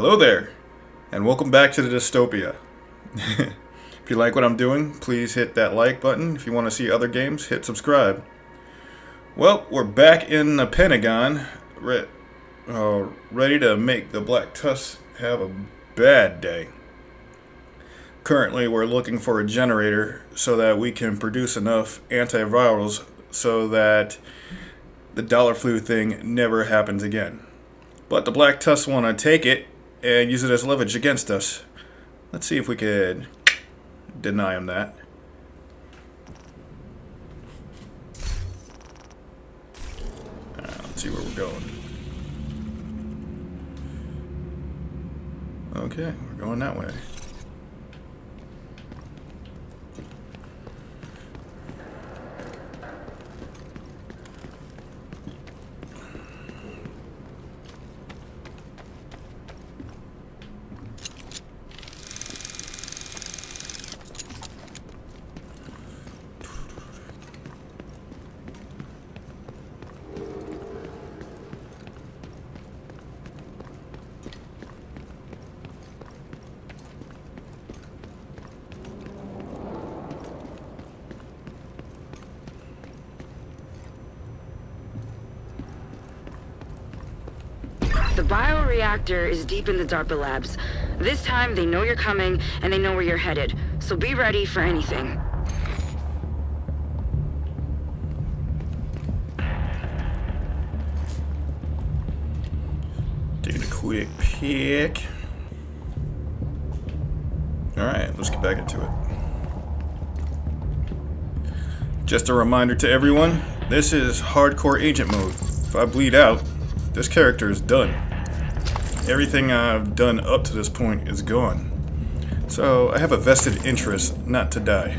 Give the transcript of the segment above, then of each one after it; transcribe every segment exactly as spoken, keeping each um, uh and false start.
Hello there, and welcome back to the dystopia. If you like what I'm doing, please hit that like button. If you want to see other games, hit subscribe. Well, we're back in the Pentagon, re uh, ready to make the Black Tusk have a bad day. Currently, we're looking for a generator so that we can produce enough antivirals so that the dollar flu thing never happens again. But the Black Tusk want to take it and use it as leverage against us. Let's see if we could deny him that. Uh, let's see where we're going. Okay, we're going that way. The bioreactor is deep in the DARPA labs. This time, they know you're coming, and they know where you're headed. So be ready for anything. Taking a quick peek. Alright, let's get back into it. Just a reminder to everyone, this is hardcore agent mode. If I bleed out, this character is done. Everything I've done up to this point is gone. So I have a vested interest not to die.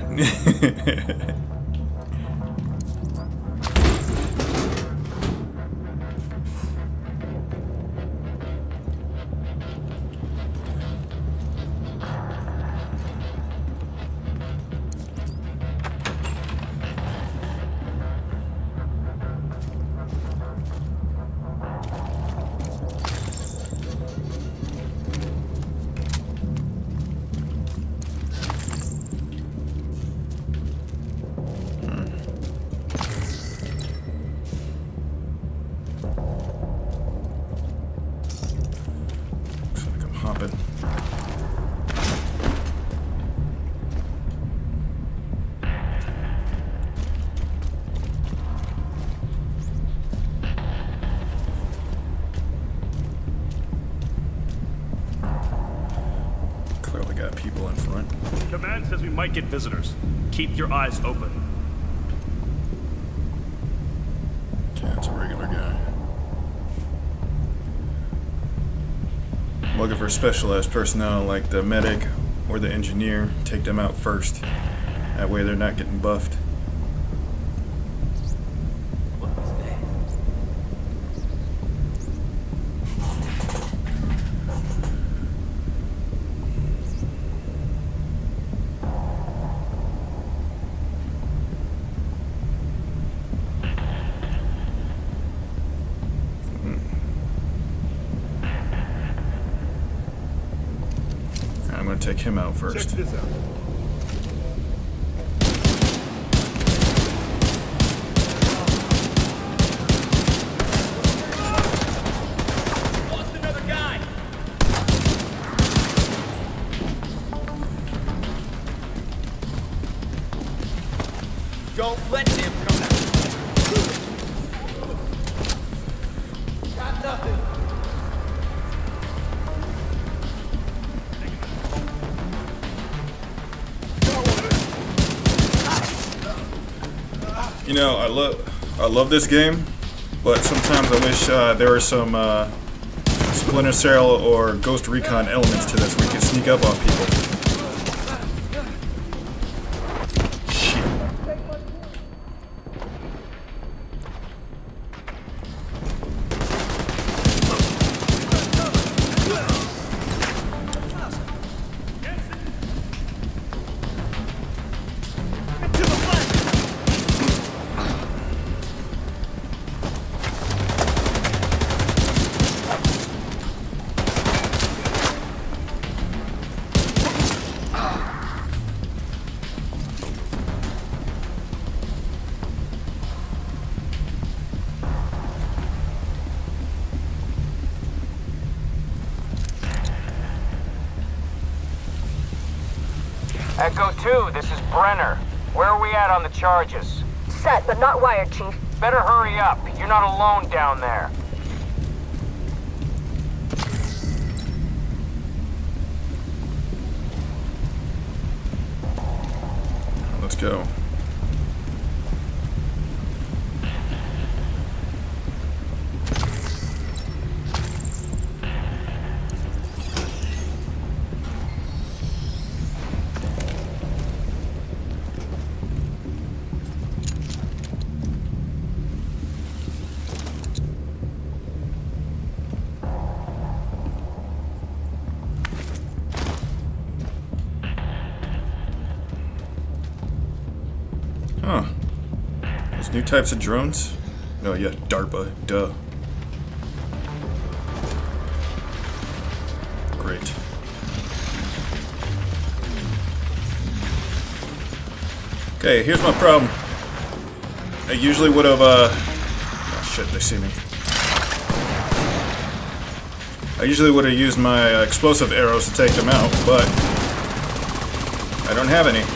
Hopping. Clearly got people in front. Command says we might get visitors. Keep your eyes open. Okay, that's a regular guy. Looking for specialized personnel like the medic or the engineer. Take them out first. That way they're not getting buffed. I'm going to take him out first. Check this out. Lost another guy. Don't let him come out. Got nothing. You know, I love I love this game, but sometimes I wish uh, there were some uh, Splinter Cell or Ghost Recon elements to this where you can sneak up on people. Shit. Echo two, this is Brenner. Where are we at on the charges? Set, but not wired, Chief. Better hurry up. You're not alone down there. Let's go. Huh. There's new types of drones? No, yeah, DARPA. Duh. Great. Okay, here's my problem. I usually would have, uh... oh shit, they see me. I usually would have used my uh, explosive arrows to take them out, but I don't have any.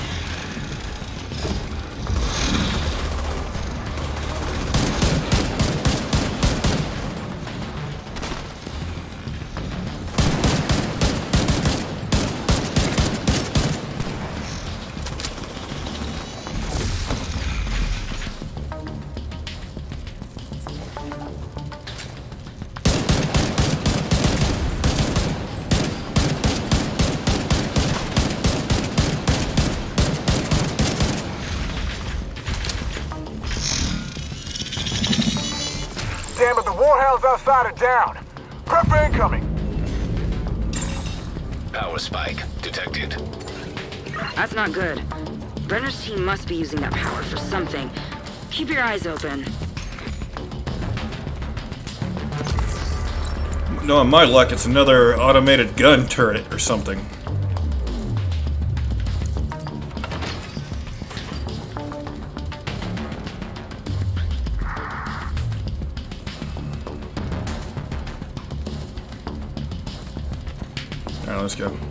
Damn it, the warhound's outside of down. Prep for incoming. Power spike detected. That's not good. Brenner's team must be using that power for something. Keep your eyes open. No, on my luck, it's another automated gun turret or something. Alright, let's go.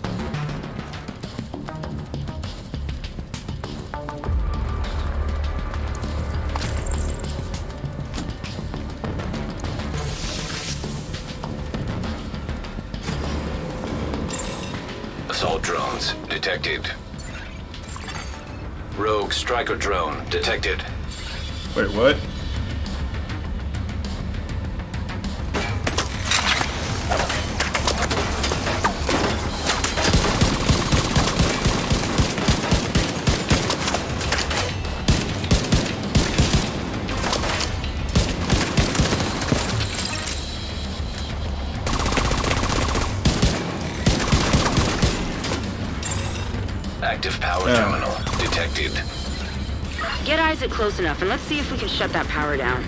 Assault drones detected. Rogue striker drone detected. Wait, what? Active power Yeah. terminal detected. Get Isaac close enough, and let's see if we can shut that power down.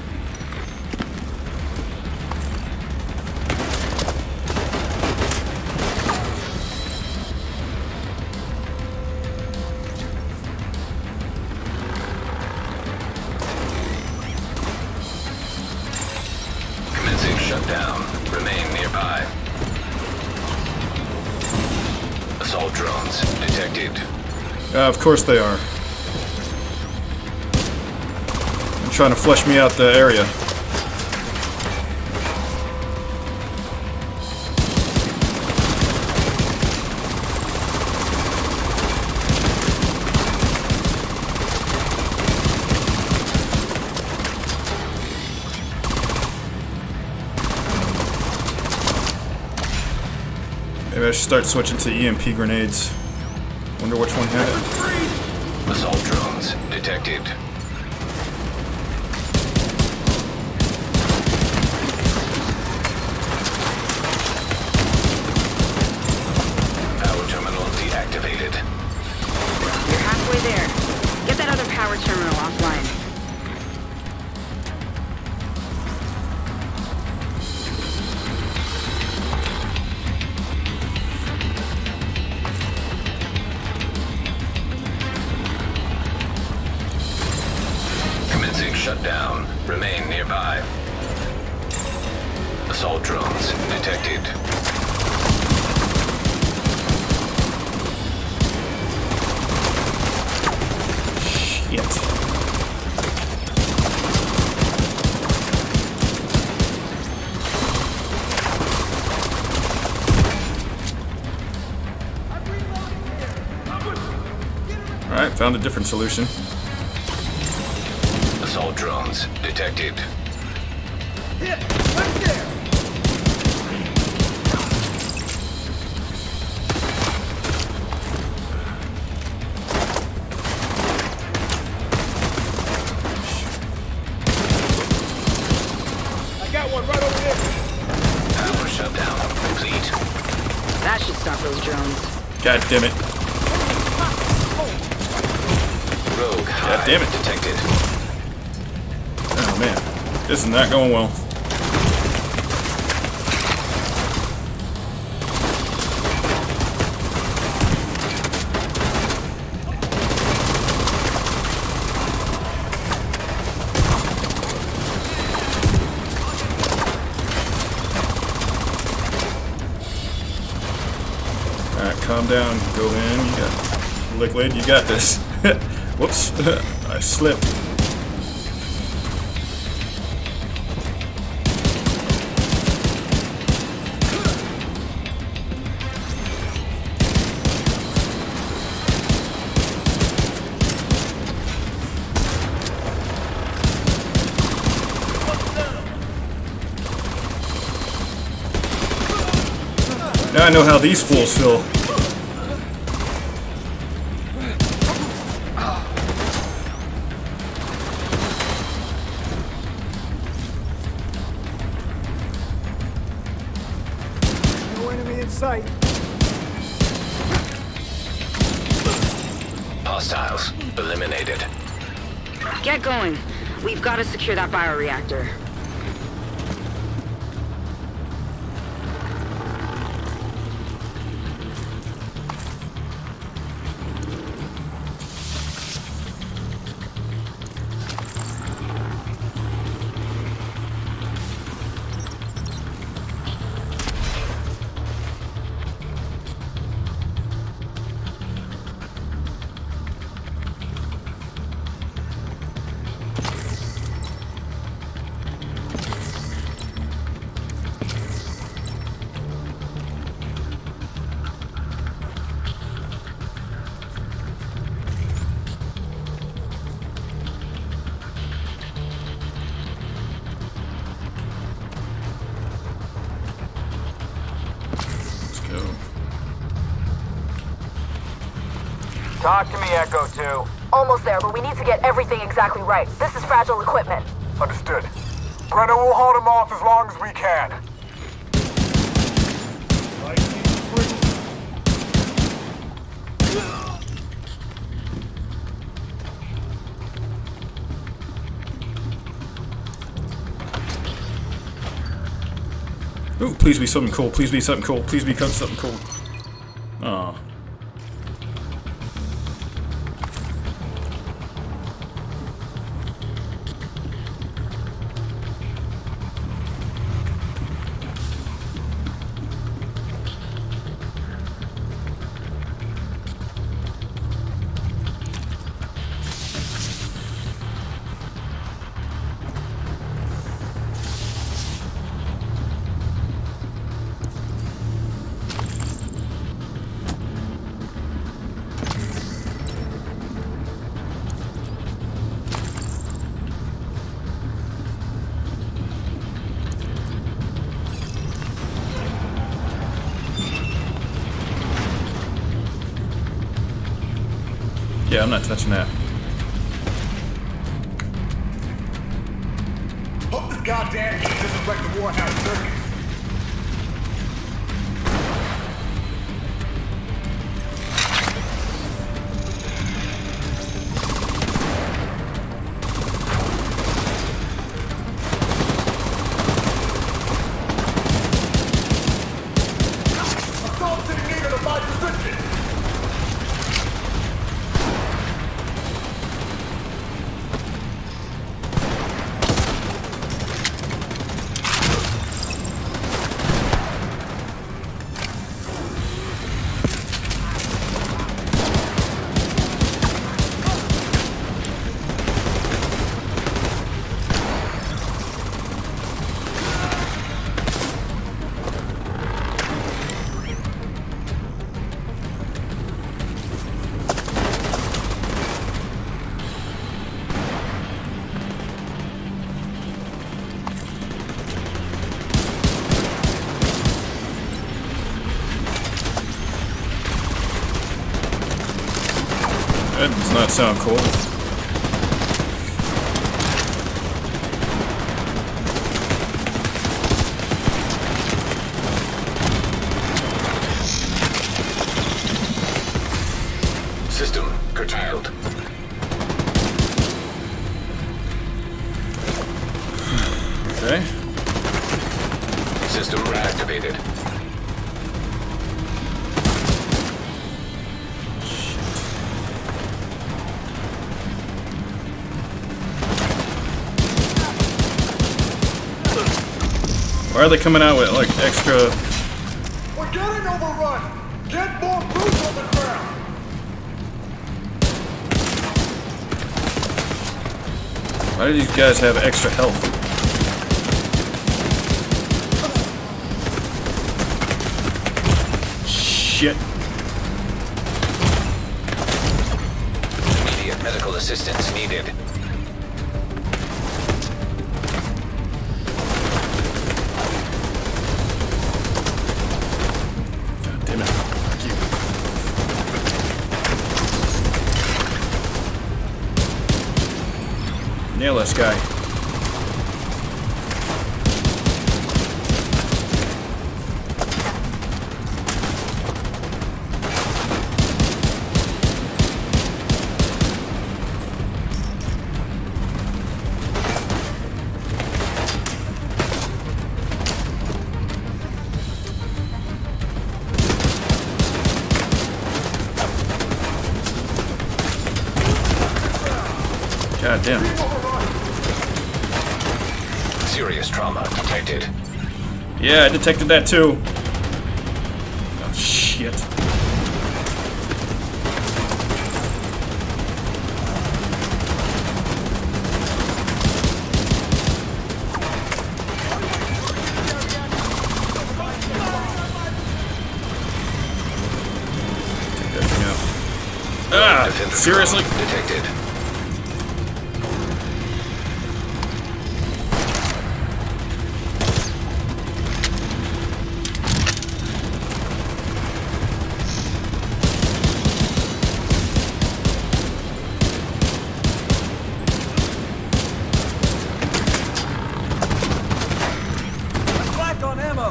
Commencing shutdown. Remain nearby. Assault drones detected. Uh, of course they are. They're trying to flush me out the area. Maybe I should start switching to E M P grenades. Wonder which one had it. Assault drones detected. Power terminal deactivated. You're halfway there. Get that other power terminal offline. Commencing shutdown. Remain nearby. Assault drones detected. Shit. Alright, found a different solution. Assault drones detected. Hit! Right there! I got one right over there. Power shutdown complete. That should stop those drones. God damn it. Rogue God hive damn it. detected. Oh man, this is not going well. Alright, calm down. Go in. You got Liquid. You got this. Whoops. I slipped. Now I know how these fools feel. No enemy in sight. Hostiles eliminated. Get going. We've got to secure that bioreactor. Talk to me, Echo two. Almost there, but we need to get everything exactly right. This is fragile equipment. Understood. Brenner will hold him off as long as we can. Ooh, please be something cool. Please be something cool. Please become something cool. Aw. Yeah, I'm not touching that. Hope this goddamn heat doesn't wreck the Warhouse circuit. Assault to the needed of my position. not sound cool. System curtailed. Okay. System reactivated. Why are they coming out with like extra? We're getting overrun! Get more boots on the ground! Why do these guys have extra health? Shit. Immediate medical assistance needed. God damn it. Fuck you. Nail this guy. God damn. Serious trauma detected. Yeah, I detected that too. Oh shit. Take that thing out. Ah, Defender seriously? trauma detected. Black on ammo.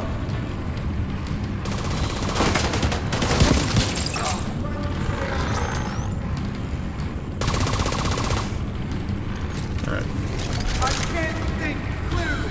Alright. I can't think clearly.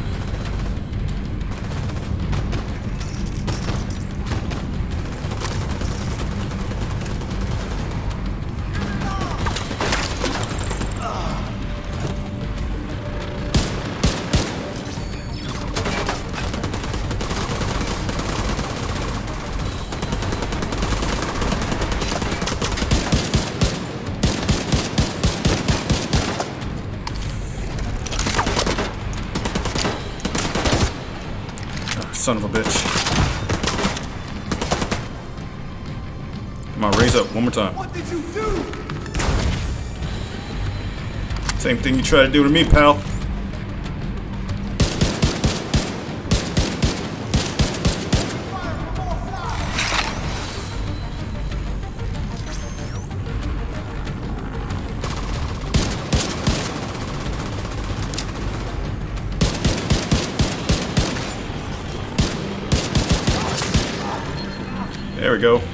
Son of a bitch. Come on, raise up one more time. What did you do? Same thing you try to do to me, pal. There we go.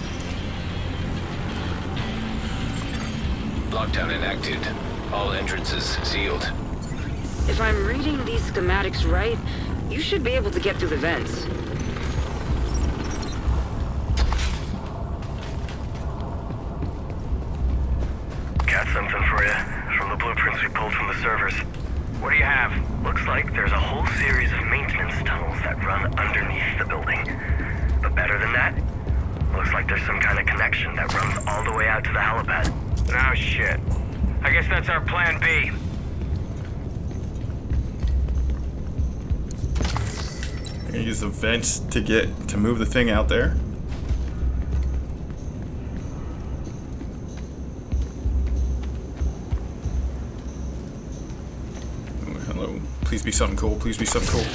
Lockdown enacted. All entrances sealed. If I'm reading these schematics right, you should be able to get through the vents. Got something for you from the blueprints we pulled from the servers. What do you have? Looks like there's a whole series of maintenance tunnels that run underneath the building. But better than that, looks like there's some kind of connection that runs all the way out to the helipad. Oh shit. I guess that's our plan B. I'm gonna use the vents to get to move the thing out there. Oh, hello. Please be something cool. Please be something cool.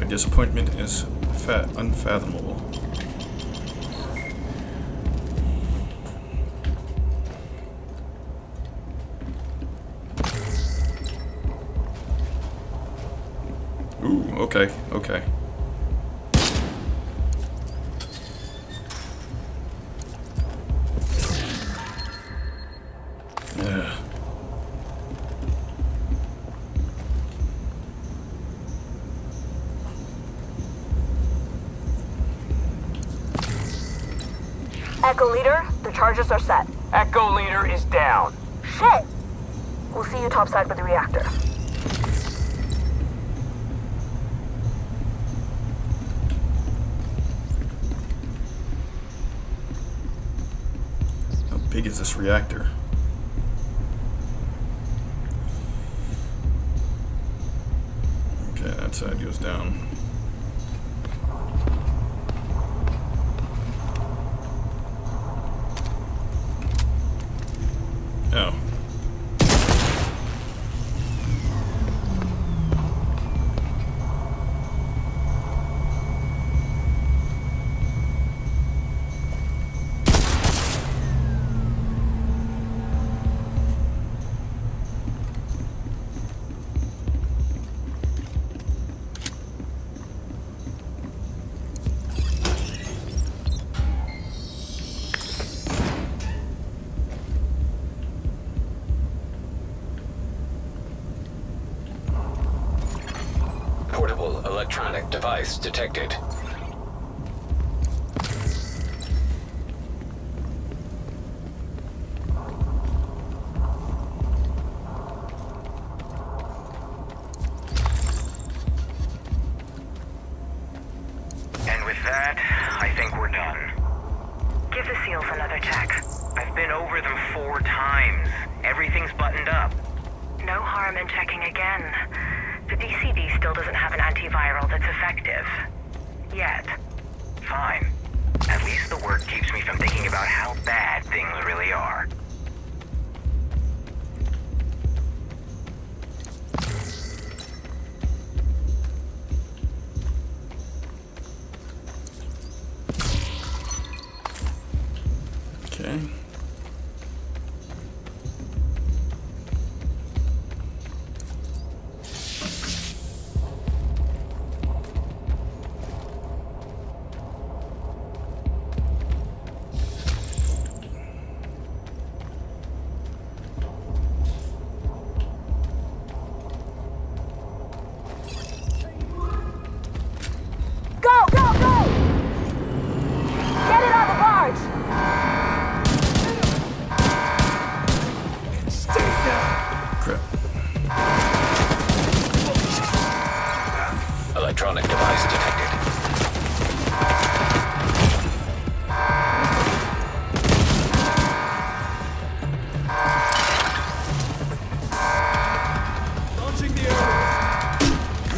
disappointment is fat unfathomable. Ooh, okay, okay. Yeah. Echo Leader, the charges are set. Echo Leader is down. Shit! We'll see you topside with the reactor. How big is this reactor? Okay, that side goes down. Oh. Portable electronic device detected. And with that, I think we're done. Give the seals another check. I've been over them four times. Everything's buttoned up. No harm in checking again. The D C D still doesn't have an antiviral that's effective. Yet. Fine. At least the work keeps me from thinking about how bad things really are. Okay. Go, go, go! Get it on the barge! Crap. Electronic device detected. Launching the arrows.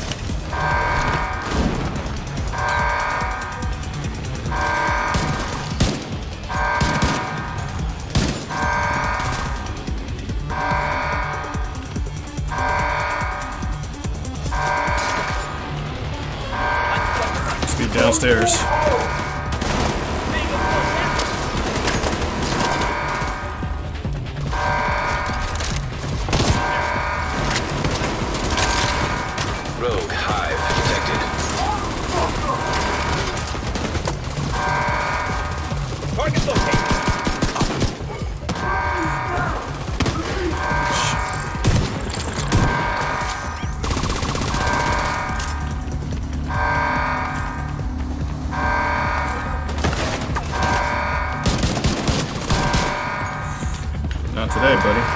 Speed downstairs. Rogue hive detected. Target located. Not today, buddy.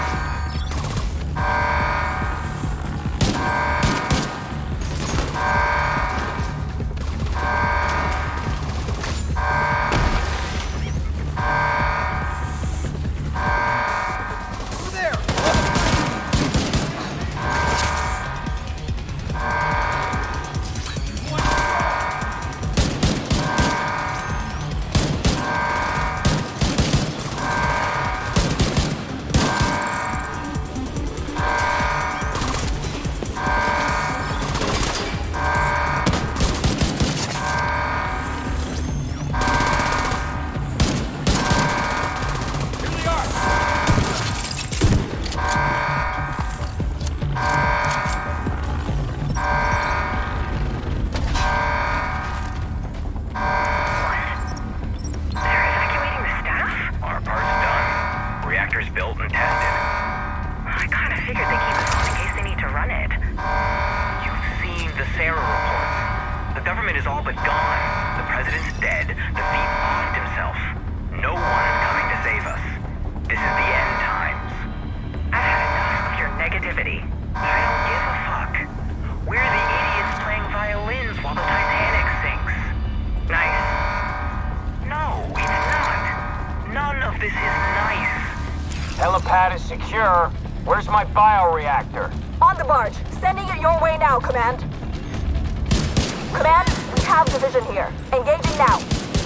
of this is nice. Helipad is secure. Where's my bioreactor? On the barge. Sending it your way now, Command. Command, we have division here. Engaging now.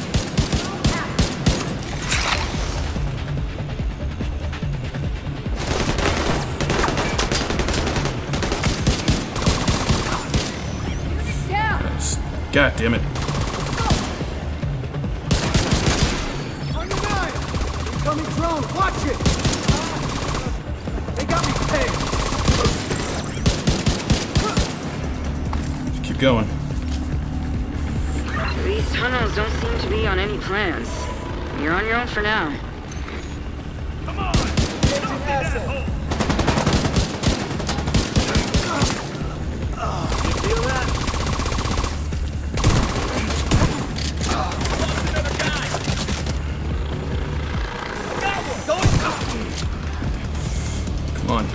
God damn it. On your nine! Incoming drone, watch it! They got me pegged! Just keep going. These tunnels don't seem to be on any plans. You're on your own for now. Come on! Don't be that hole! You feel that? Come on.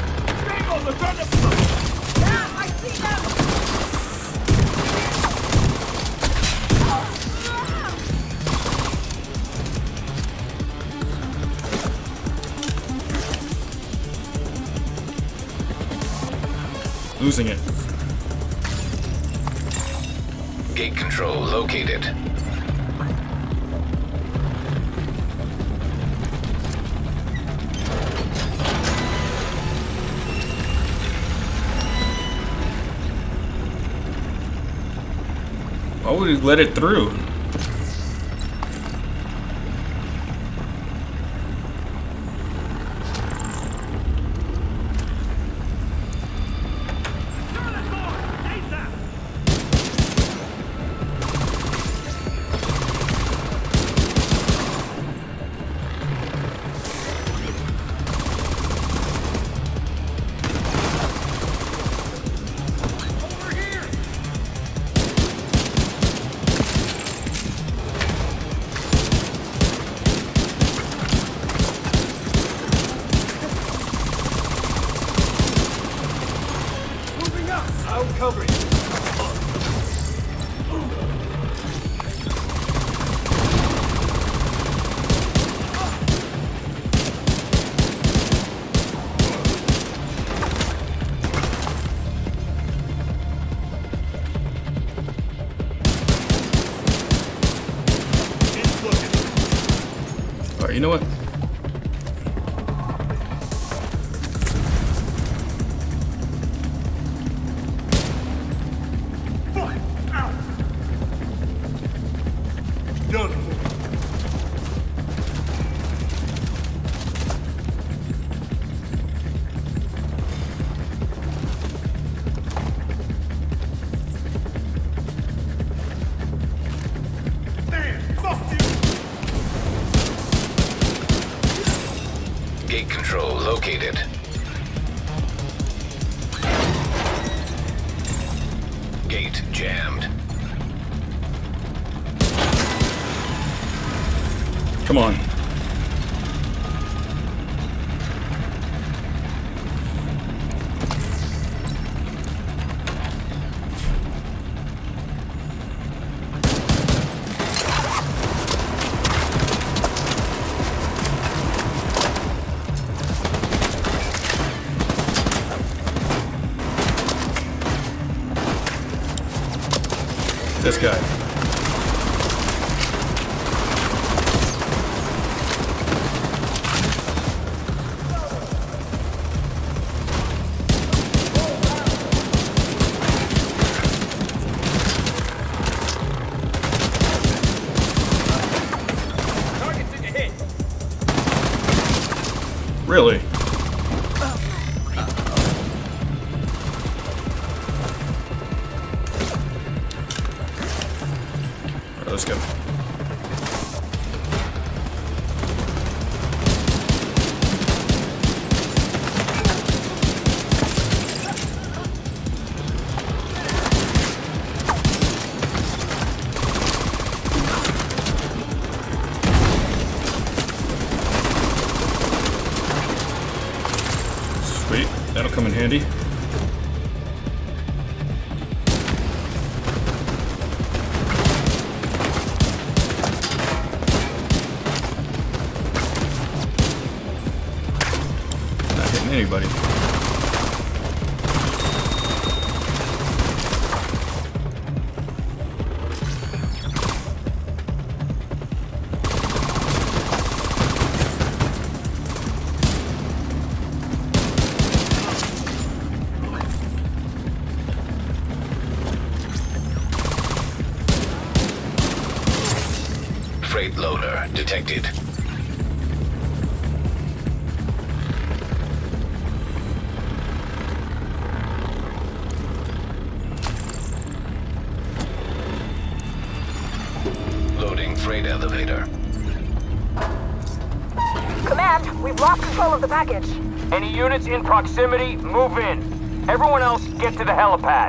Yeah, I see them! Losing it. Gate control located. Why would he let it through? I'll cover you. Alright, you know what? Gate control located. Gate jammed. Come on. This guy. Target's in your head. Really? Alright, let's go. Sweet, that'll come in handy. anybody. Freight loader detected. Loading freight elevator. Command, we've lost control of the package. Any units in proximity, move in. Everyone else, get to the helipad.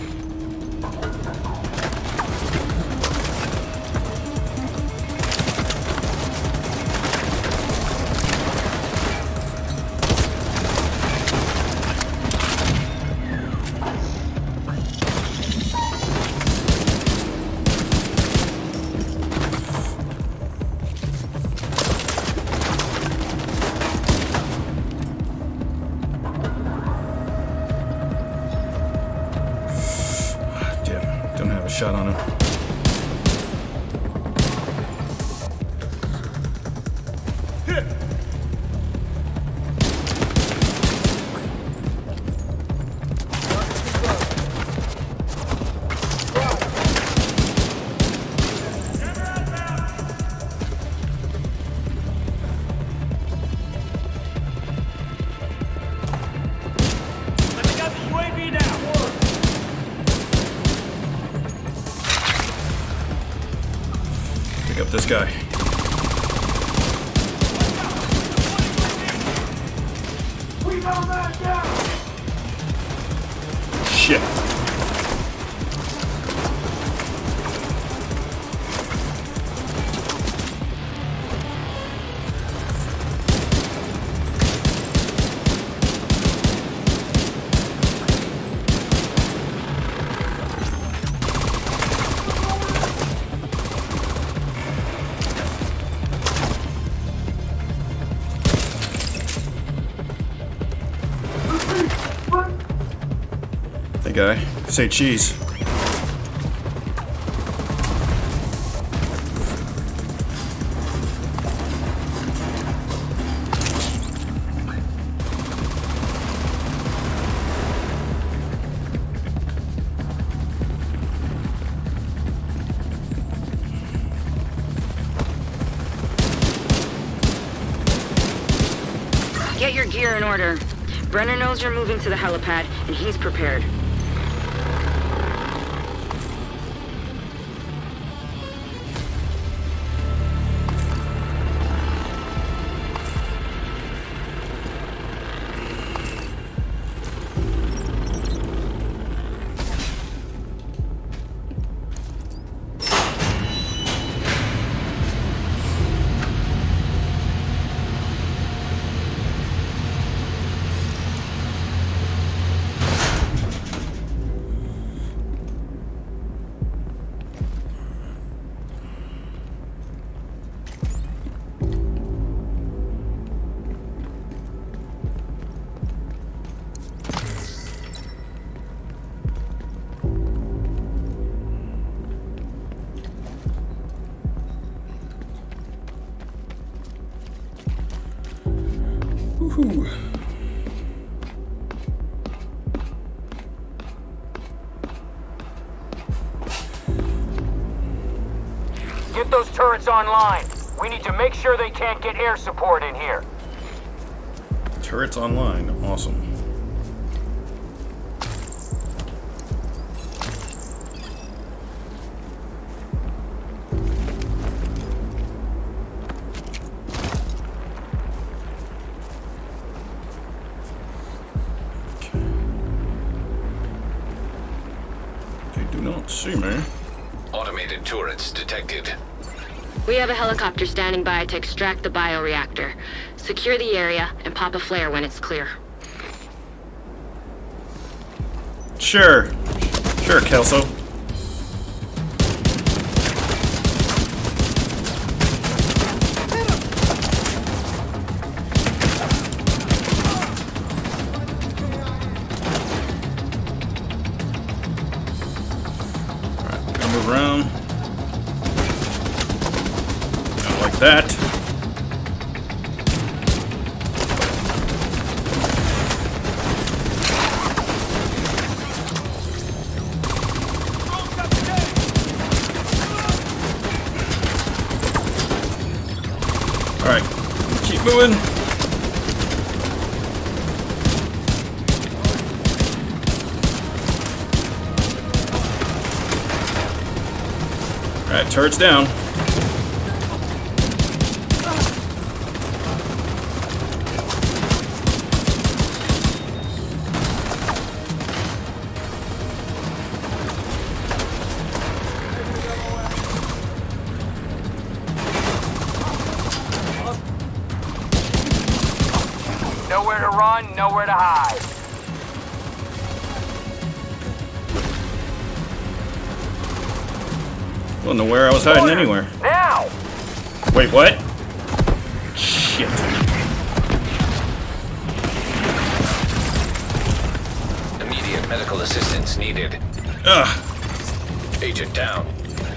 Shot on him. Hit! Pick up this guy. We got that down! Shit. Hey guy, say cheese. Get your gear in order. Brenner knows you're moving to the helipad, and he's prepared. Woohoo. Get those turrets online. We need to make sure they can't get air support in here. Turrets online. Awesome. They do not see me. Automated turrets detected. We have a helicopter standing by to extract the bioreactor. Secure the area and pop a flare when it's clear. Sure. Sure, Kelso. Alright, keep moving. Alright, turret's down. Nowhere to run, nowhere to hide. I don't know where I was hiding anywhere. Now! Wait, what? Shit. Immediate medical assistance needed. Ugh. Agent down.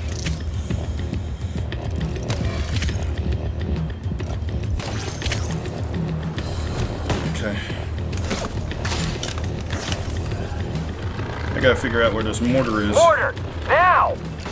Okay. I gotta figure out where this mortar is. Mortar! Now!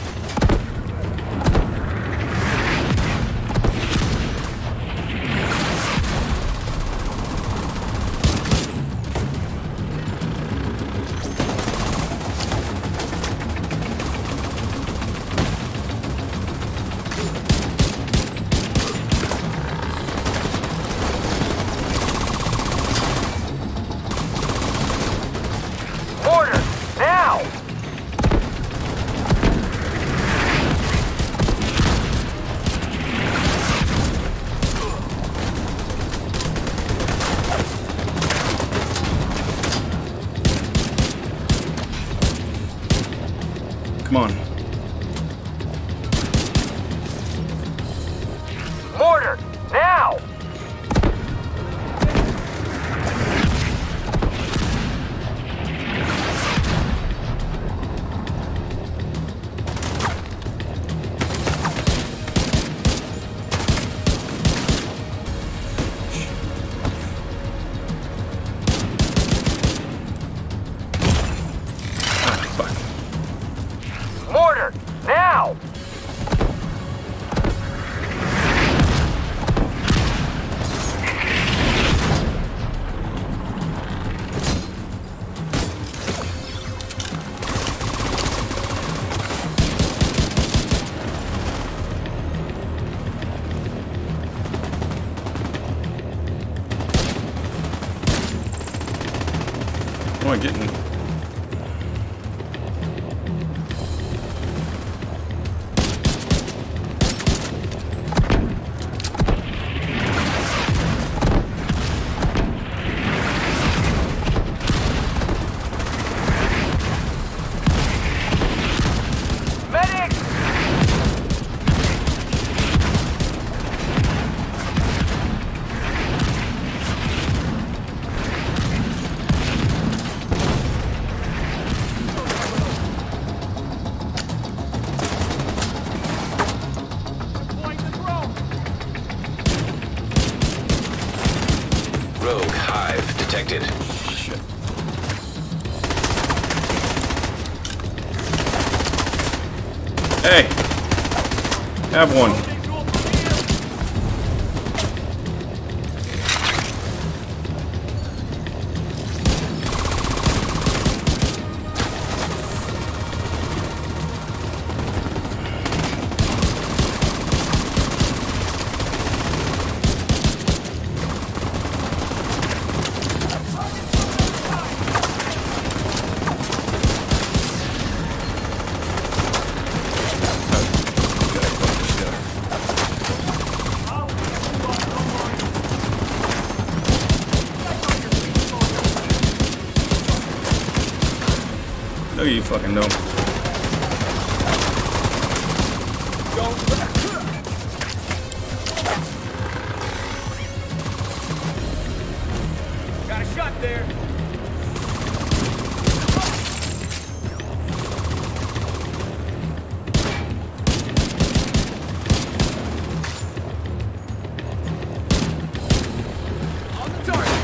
Mortar! Now! Come on. Mortar! Now! Ah, fuck. Mortar! Now! How am I getting? Medic! Rogue hive detected. Shit. Hey! Have one. No, you fucking don't. Got a shot there. On the target.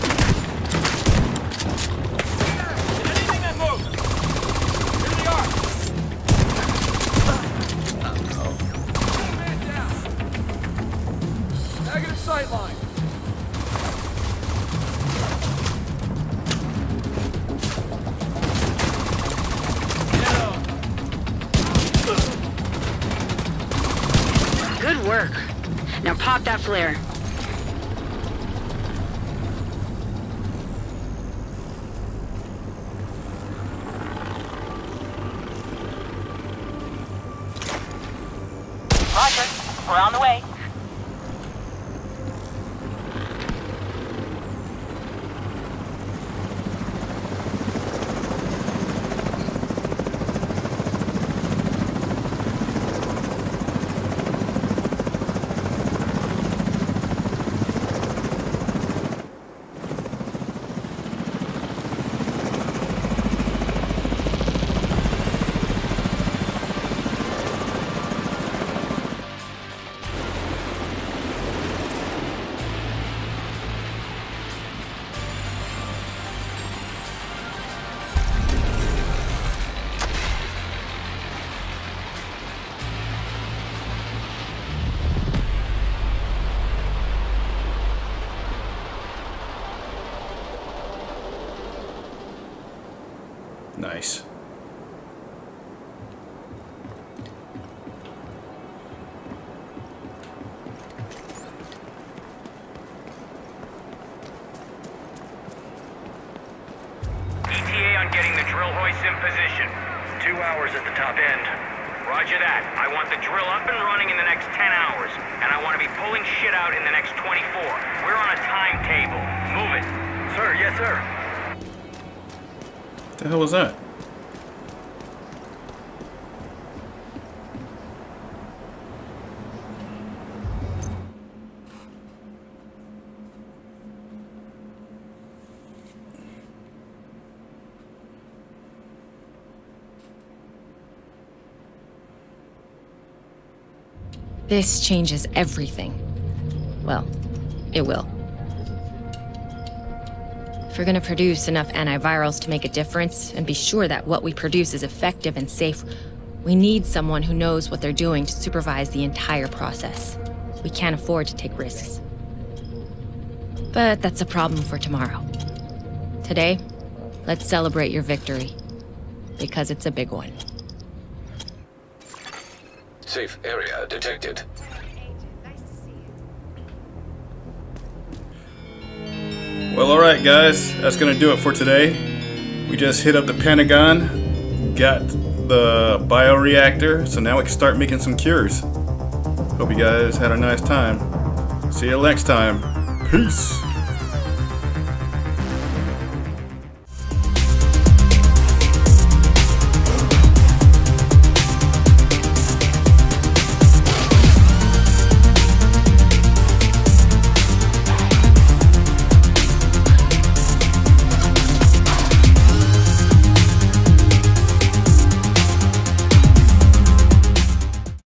Anything that moves. Here they are. Man down. Negative sightline. Good work. Now pop that flare. Roger. We're on the way. Nice. E T A on getting the drill hoist in position. Two hours at the top end. Roger that. I want the drill up and running in the next ten hours, and I want to be pulling shit out in the next twenty-four. We're on a timetable. Move it. Sir, yes, sir. What the hell was that? This changes everything. Well, it will. If we're gonna produce enough antivirals to make a difference and be sure that what we produce is effective and safe, we need someone who knows what they're doing to supervise the entire process. We can't afford to take risks. But that's a problem for tomorrow. Today, let's celebrate your victory, because it's a big one. Safe area detected. Well, alright guys, that's gonna do it for today. We just hit up the Pentagon, got the bioreactor, so now we can start making some cures. Hope you guys had a nice time. See you next time. Peace!